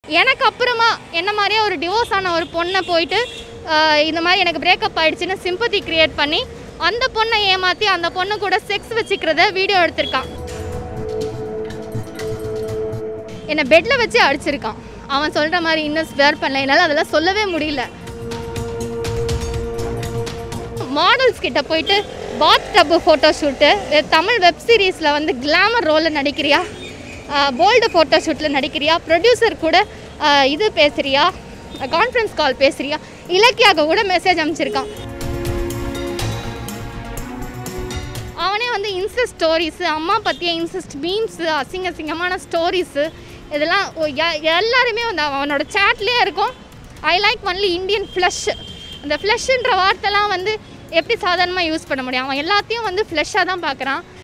எனக்கு அப்புறமா என்ன மாதிரியே ஒரு டிவோர்ஸ் ஆன ஒரு பொண்ணை போயிட்டு இந்த மாதிரி எனக்கு பிரேக்கப் ஆகிடுச்சின்னு சிம்பத்தி க்ரியேட் பண்ணி அந்த பொண்ணை ஏமாற்றி அந்த பொண்ணு கூட செக்ஸ் வச்சுக்கிறத வீடியோ எடுத்திருக்கான். என்னை பெட்டில் வச்சு அடிச்சிருக்கான். அவன் சொல்கிற மாதிரி இன்னும் ஸ்வேர் பண்ணல, என்னால் அதெல்லாம் சொல்லவே முடியல. மாடல்ஸ் கிட்ட போயிட்டு பாத் டப்பு ஃபோட்டோ ஷூட்டு, தமிழ் வெப் சீரிஸில் வந்து கிளாமர் ரோலில் நடிக்கிறியா, போல்டு ஃபோட்டோ ஷூட்டில் நடிக்கிறியா, ப்ரொடியூசர் கூட இது பேசுகிறியா, கான்ஃபரன்ஸ் கால் பேசுகிறியா, இலக்கியாக கூட மெசேஜ் அனுப்பிச்சிருக்கான். அவனே வந்து இன்சஸ்ட் ஸ்டோரிஸு, அம்மா பற்றிய இன்சஸ்ட் மீம்ஸு, அசிங்கமான ஸ்டோரிஸு, இதெல்லாம் எல்லாருமே வந்து அவனோட சேட்லேயே இருக்கும். I like only Indian flush. அந்த ஃப்ளஷ்ன்ற வார்த்தைலாம் வந்து எப்படி சாதாரணமாக யூஸ் பண்ண முடியும்? அவன் எல்லாத்தையும் வந்து ஃப்ளஷ்ஷாக தான் பார்க்குறான்.